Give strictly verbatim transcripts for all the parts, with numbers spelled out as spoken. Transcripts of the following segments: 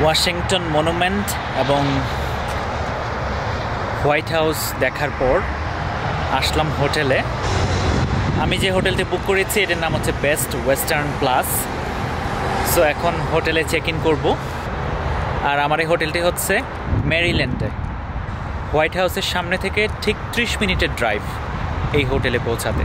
Washington Monument এবং White House দেখার পর আসলাম হোটেলে। আমি যে হোটেলটি বুক করেছি এটার নাম হচ্ছে বেস্ট ওয়েস্টার্ন প্লাস। সো এখন হোটেলে চেক ইন করবো। আর আমার এই হোটেলটি হচ্ছে মেরিল্যান্ডে। হোয়াইট হাউসের সামনে থেকে ঠিক ত্রিশ মিনিটের ড্রাইভ এই হোটেলে পৌঁছাতে।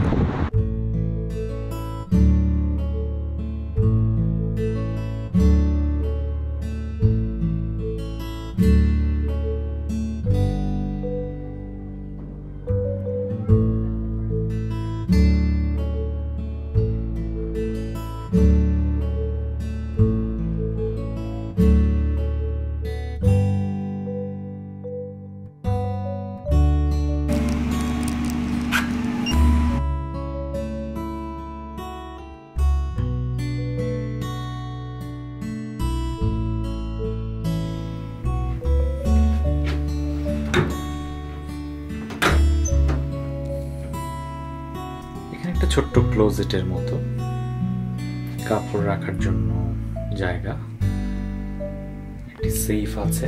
একটা ছোট্ট ক্লোজেটের মতো, কাপড় রাখার জন্য জায়গা, একটি সেফ আছে।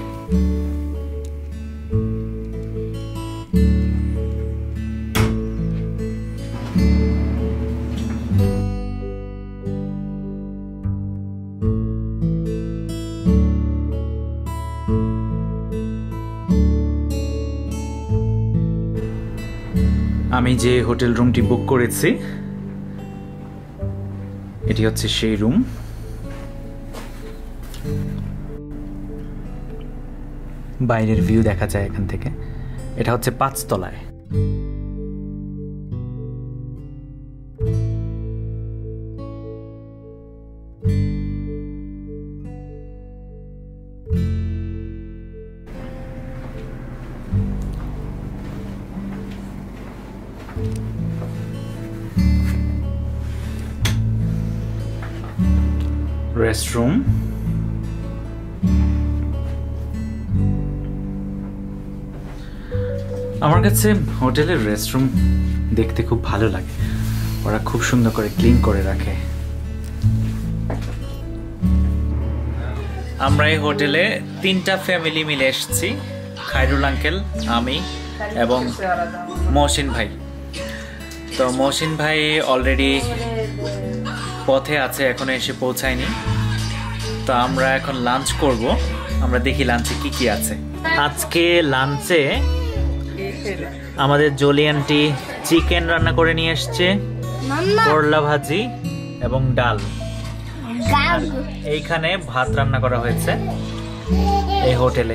আমি যে হোটেল রুমটি বুক করেছি এটি হচ্ছে সেই রুম। বাইরের ভিউ দেখা যায় এখান থেকে। এটা হচ্ছে পাঁচতলায়। রেস্টরুম, আমার কাছে হোটেলের রেস্টরুম দেখতে খুব ভালো লাগে। ওরা খুব সুন্দর করে ক্লিন করে রাখে। আমরা এই হোটেলে তিনটা ফ্যামিলি মিলে এসেছি, খায়রুল আঙ্কেল, আমি এবং মহসিন ভাই। তো মহসিন ভাই অলরেডি পথে আছে, এখনো এসে পৌঁছায়নি। তো আমরা এখন লাঞ্চ করব। আমরা দেখি লাঞ্চে কি কি আছে। আজকে লাঞ্চে আমাদের জলি আন্টি চিকেন রান্না করে নিয়ে এসছে, করলা ভাজি এবং ডাল। এইখানে ভাত রান্না করা হয়েছে এই হোটেলে।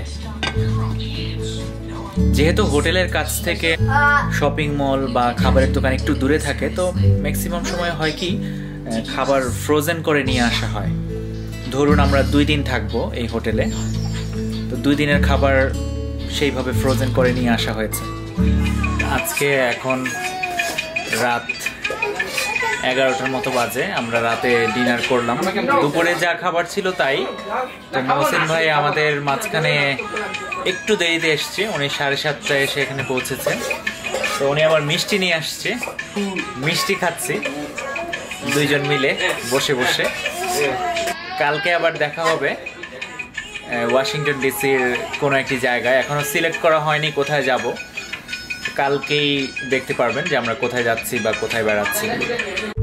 যেহেতু হোটেলের কাছ থেকে শপিং মল বা খাবারের দোকান একটু দূরে থাকে, তো ম্যাক্সিমাম সময় হয় কি খাবার ফ্রোজেন করে নিয়ে আসা হয়। ধরুন আমরা দুই দিন থাকবো এই হোটেলে, তো দুই দিনের খাবার সেইভাবে ফ্রোজেন করে নিয়ে আসা হয়েছে। আজকে এখন রাত এগারোটার মতো বাজে, আমরা রাতে ডিনার করলাম। দুপুরে যা খাবার ছিল তাই। তো মহসিন ভাই আমাদের মাঝখানে একটু দেরিতে এসছে, উনি সাড়ে সাতটায় এসে এখানে পৌঁছেছে। তো উনি আবার মিষ্টি নিয়ে আসছে, মিষ্টি খাচ্ছি দুইজন মিলে বসে বসে। কালকে আবার দেখা হবে ওয়াশিংটন ডিসির কোনো একটি জায়গায়। এখনো সিলেক্ট করা হয়নি কোথায় যাব, কালকেই দেখতে পারবেন যে আমরা কোথায় যাচ্ছি বা কোথায় বেড়াচ্ছি।